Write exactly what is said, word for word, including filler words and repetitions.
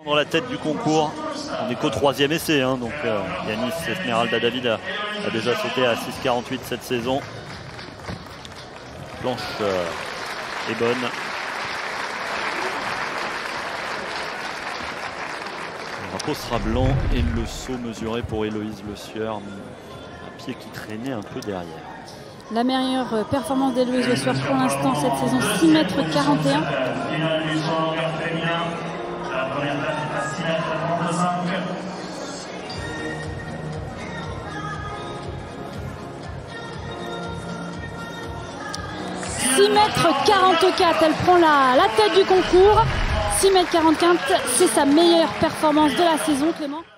Dans la tête du concours, on n'est qu'au troisième essai, hein, donc euh, Yanis Esmeralda David a, a déjà sauté à six quarante-huit cette saison. Planche euh, est bonne. Le drapeau sera blanc et le saut mesuré pour Héloïse Le Sueur, un pied qui traînait un peu derrière. La meilleure performance d'Héloïse Le Sueur pour l'instant cette saison, six mètres quarante et un. six mètres quarante-quatre, elle prend la, la tête du concours. six mètres quarante-quatre, c'est sa meilleure performance de la saison, Clément.